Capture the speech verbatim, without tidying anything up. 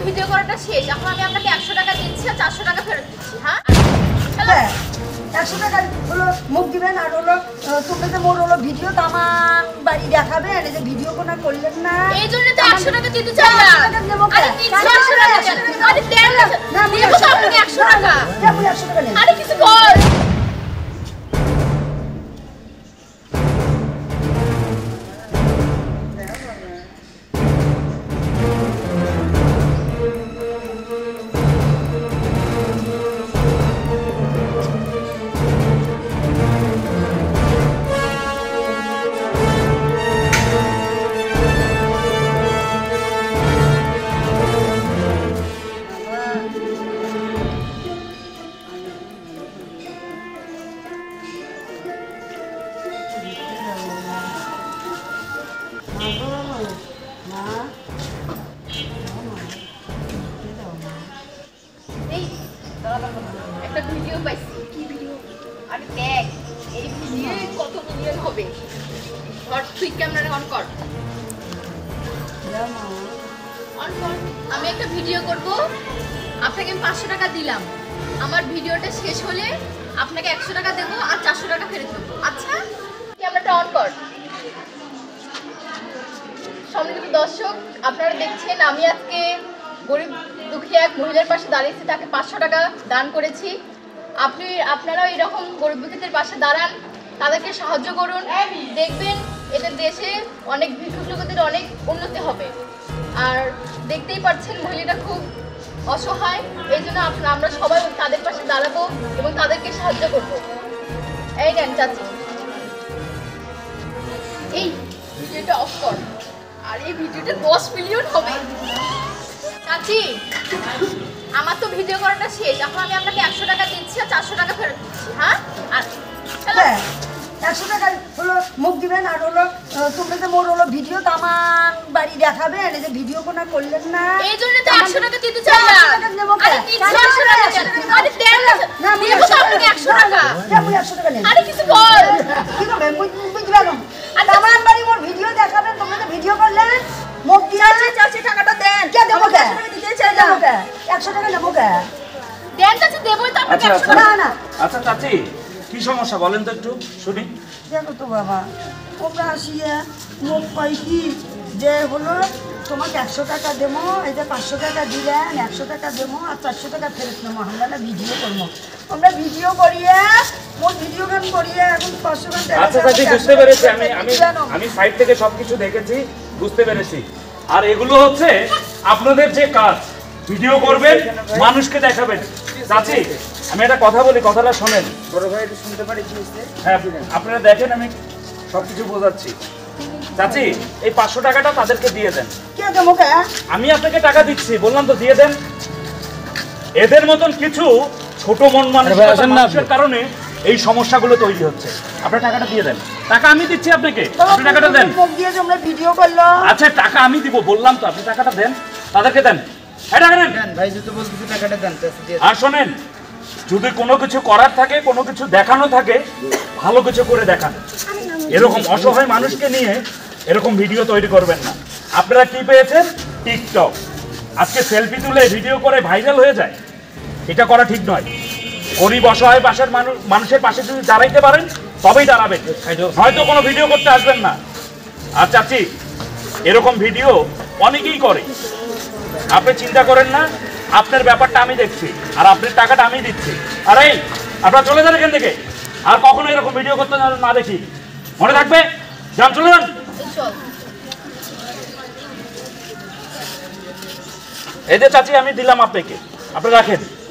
Video করাটা শেষ। এখন আমি আপনাকে একশো টাকা দিচ্ছি আর চারশো টাকা ফেরত দিচ্ছি। হ্যাঁ একশো টাকা হলো মুখ দিবেন আর হলো তুমি তো মোর হলো ভিডিও তো আমার বাড়ি দেখাবেন, এই যে ভিডিও কোনো করলেন না এই জন্য তো একশো টাকা দিতে চাই না। আরে দিচ্ছি একশো টাকা। আরে দেন না, দিব তো আপনাকে একশো টাকা। কেমন একশো টাকা নেন? আরে কিছু বল। একটা ভিডিও পাইছি। কি ভিডিও? আরে দেখ, এই ভিডিও কত মিলিয়ন হবে। ধর তুই ক্যামেরা অন কর। অন কর। আমি একটা ভিডিও করব, আপনাকে আমি পাঁচশো টাকা দিলাম। আমার ভিডিওটা শেষ হলে আপনাকে একশো টাকা দেবো আর চারশো টাকা ফেরত দেবো। আচ্ছা, ক্যামেরাটা অন কর। সম্মানিত দর্শক, আপনারা দেখছেন আমি আজকে গরিব দুঃখী এক মহিলার পাশে দাঁড়িয়েছি, তাকে পাঁচশো টাকা দান করেছি। আপনি আপনারাও এরকম গরিব দুঃখীদের পাশে দাঁড়ান, তাদেরকে সাহায্য করুন। দেখবেন এতে দেশে অনেক ভিক্ষুক লোকদের অনেক উন্নতি হবে। আর দেখতেই পাচ্ছেন মহিলাটা খুব অসহায়, এই জন্য আমরা সবাই তাদের পাশে দাঁড়াবো এবং তাদেরকে সাহায্য করবো। এই নেন চাচি, এই ভিডিওটা অফ কর। আর এই ভিডিওটা দশ মিলিয়ন হবে। চাচি, আমার তো ভিডিও করাটা শেষ। এখন আমি আপনাকে একশো টাকা দিচ্ছি আর চারশো টাকা ফেরত দিচ্ছি। হ্যাঁ আর একশো টাকা হলো মুখ দিবেন আর হলো তুমি তো মোর হলো ভিডিও তো আমার বাড়ি দেখাবেন, এই যে ভিডিও কোনো করলেন না এই জন্য তো একশো টাকা দিতে চাই না। আরে দিচ্ছি একশো টাকা। আরে দেন না, দিব তো আপনাকে একশো টাকা। কেমন একশো টাকা নেন? আরে কিছু বল। কি করবে বুঝবেন? আমার বাড়ি মোর ভিডিও দেখাবেন, তুমি তো ভিডিও করলেন মুখ দিয়ে চাচি টাকাটা দেন। কে দেবো? কে দিতে চাই না? একশো টাকা নেবো কে? দেন চাচি, দেবই তো আপনাকে একশো টাকা। না না আচ্ছা চাচি, কি সমস্যা বলেন তো একটু শুনি। দেখো তো বাবা, তোমরা আসিয়ে মুখ পাই কি যে হলো তোমাকে একশো টাকা দেবো, এই যে পাঁচশো টাকা দিলেন, একশো টাকা দেবো আর চারশো টাকা ফেরত নেবো। আমরা না ভিডিও করবো, আমরা ভিডিও করিয়ে মোট ভিডিও গান করিয়ে এখন পাঁচশো টাকা। আচ্ছা চাচি, বুঝতে পেরেছি। আমি আমি আমি সাইড থেকে সবকিছু দেখেছি, বুঝতে পেরেছি। আর এগুলো হচ্ছে আপনাদের যে কাজ, ভিডিও করবেন, মানুষকে দেখাবেন। চাচি, আমি একটা কথা বলি, কথাটা শোনেন। বড় ভাই একটু শুনতে পারি কি হচ্ছে? হ্যাঁ, আপনারা দেখেন, আমি সবকিছু বোঝাচ্ছি। চাচি, এই পাঁচশো টাকাটা তাদেরকে দিয়ে দেন। কে দেবো কে? আমি আপনাকে টাকা দিচ্ছি, বললাম তো দিয়ে দেন। এদের মতন কিছু ছোট মন মানুষের কারণে এই সমস্যাগুলো তৈরি হচ্ছে। আপনার টাকাটা দিয়ে দেন। টাকা আমি দিচ্ছি আপনাকে, আপনি টাকাটা দেন। আমরা ভিডিও করলো। আচ্ছা, টাকা আমি দিব, বললাম তো, আপনি টাকাটা দেন, তাদেরকে দেন। ভাই যদি বলতেছে টাকাটা দেন। আর শোনেন, যদি কোনো কিছু করার থাকে, কোনো কিছু দেখানো থাকে, ভালো কিছু করে দেখান। এরকম অসহায় মানুষকে নিয়ে এরকম ভিডিও তৈরি করবেন না। আপনারা কি পেয়েছেন? টিকটক। আজকে সেলফি তুলে ভিডিও করে ভাইরাল হয়ে যায়, এটা করা ঠিক নয়। গরিব অসহায় পাশের মানুষ মানুষের পাশে যদি দাঁড়াইতে পারেন তবেই দাঁড়াবেন, হয়তো কোনো ভিডিও করতে আসবেন না। আর চাচি, এরকম ভিডিও অনেকেই করে, আপনি চিন্তা করেন না। আপনার ব্যাপারটা আমি দেখছি আর আপনার টাকাটা আমি দিচ্ছি। আর এই আপনারা চলে যান এখান থেকে, আর কখনো এরকম ভিডিও করতে না দেখি, মনে থাকবে। যান, চলে যান। এই যে চাচি, আমি দিলাম আপনাকে, আপনি রাখেন।